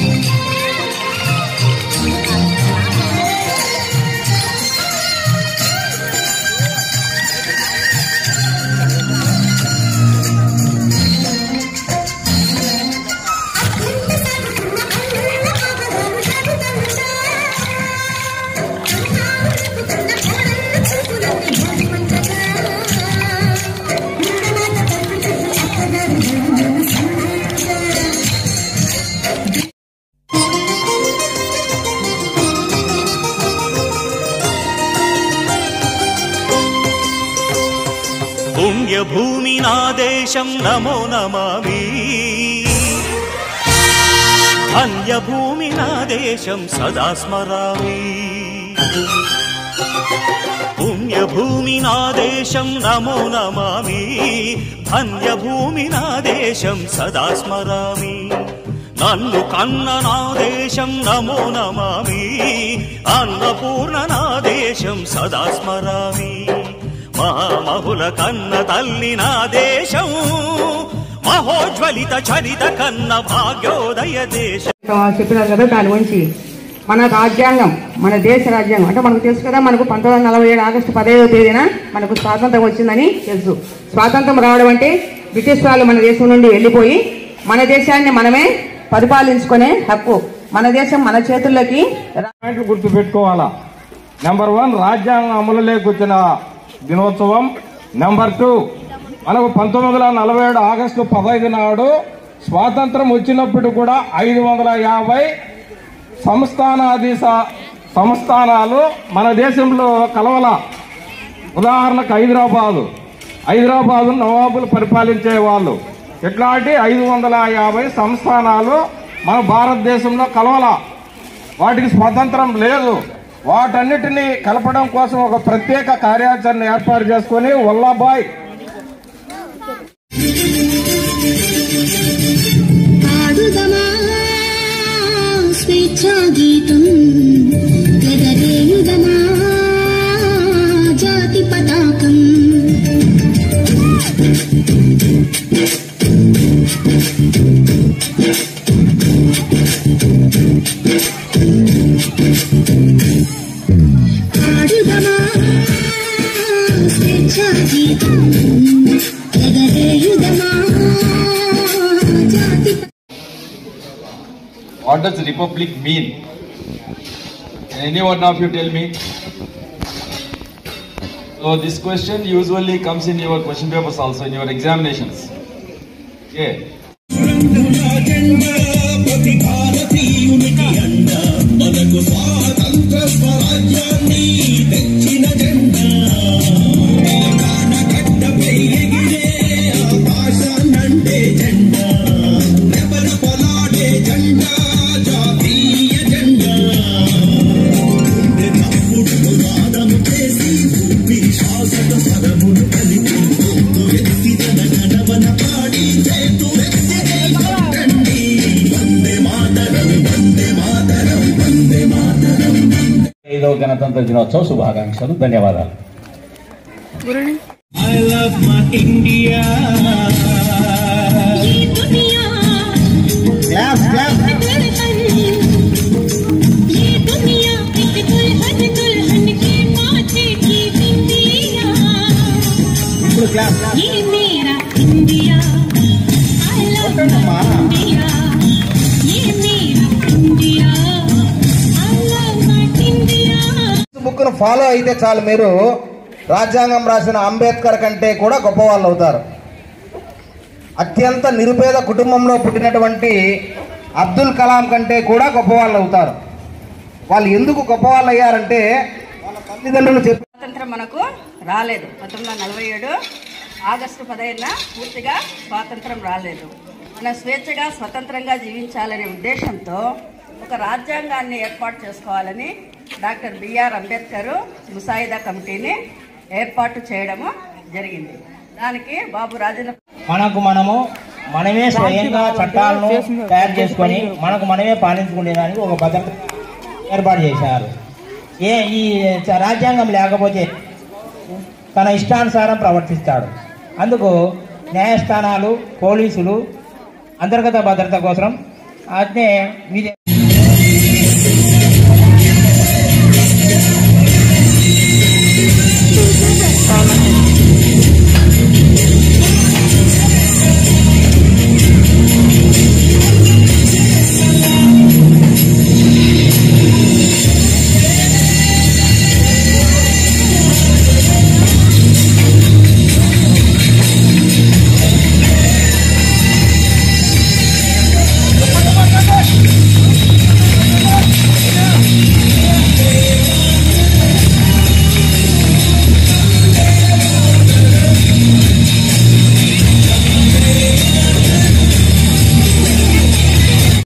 పుణ్యభూమి నా దేశం నమో నమామి, ధన్యభూమి నా దేశం సదా స్మరామి. పుణ్యభూమి నా దేశం నమో నమామి, ధన్యభూమి నా దేశం సదా స్మరామి. నన్ను కన్న నా దేశం నమో నమామి, అన్నపూర్ణ నా దేశం సదా స్మరామి. మహామహుల కన్న తల్లి నా దేశం, మహోజ్వలిత చరిత కన్న భాగ్యోదయ దేశం. చెప్పినారు కదా దాని గురించి. మన రాజ్యాంగం, మన దేశ రాజ్యాంగం అంటే మనకు తెలుసు కదా, మనకు 1947 ఆగస్టు 15వ తేదీన మనకు స్వాతంత్రం వచ్చిందని తెలుసు. స్వాతంత్రం రావడం అంటే బ్రిటిష్ వాళ్ళు మన దేశం నుండి వెళ్ళిపోయి మన దేశాన్ని మనమే పరిపాలించుకునే హక్కు, మన దేశం మన చేతుల్లోకి. గుర్తు పెట్టుకోవాలా. నెంబర్ 1 రాజ్యాంగం అమలులోకి వచ్చిన దినోత్సవం. నెంబర్ 2 మనకు 1947 ఆగస్టు 15 నాడు స్వాతంత్రం వచ్చినప్పుడు కూడా 550 సంస్థానాలు మన దేశంలో కలవల. ఉదాహరణకు హైదరాబాదు నవాబులు పరిపాలించే వాళ్ళు. ఇట్లాంటి 550 సంస్థానాలు మన భారతదేశంలో కలవల. వాటికి స్వాతంత్రం లేదు. వాటన్నిటినీ కలపడం కోసం ఒక ప్రత్యేక కార్యాచరణ ఏర్పాటు చేసుకుని వల్లభాయ్ స్వేచ్ఛా గీతం ఎగరేయుదమా జాతి పతాకం. ఆడుదమా స్వేచ్ఛా గీతం ఎగరేయుదమా జాతి. What does republic mean? Can any one of you tell me? So this question usually comes in your question papers also, in your examinations. Okay. గణతంత్ర దినోత్సవ శుభాకాంక్షలు. ధన్యవాదాలు. I love my India. Clap, clap. ఇప్పుడు clap. బుక్ను follow అయితే చాలు, మీరు రాజ్యాంగం రాసిన అంబేద్కర్ కంటే కూడా గొప్పవాళ్ళు అవుతారు. అత్యంత నిరుపేద కుటుంబంలో పుట్టినటువంటి అబ్దుల్ కలాం కంటే కూడా గొప్పవాళ్ళు అవుతారు. వాళ్ళు ఎందుకు గొప్పవాళ్ళు అయ్యారంటే వాళ్ళ తల్లిదండ్రులు చెప్పి స్వాతంత్రం మనకు రాలేదు. 1947 ఆగస్టు 15న పూర్తిగా స్వాతంత్రం రాలేదు. మన స్వేచ్ఛగా స్వతంత్రంగా జీవించాలనే ఉద్దేశంతో ఒక రాజ్యాంగాన్ని ఏర్పాటు చేసుకోవాలని డాక్టర్ బిఆర్ అంబేద్కర్ ముసాయిదా కమిటీని ఏర్పాటు చేయడము జరిగింది. దానికి బాబు రాజేంద్ర మనమే స్వయంగా చట్టాలను తయారు చేసుకొని మనమే పాలించుకునేదానికి ఒక భద్రత ఏర్పాటు చేశారు. ఈ రాజ్యాంగం లేకపోతే తన ఇష్టానుసారం ప్రవర్తిస్తాడు. అందుకు న్యాయస్థానాలు, పోలీసులు అంతర్గత భద్రత కోసం అయితే మీది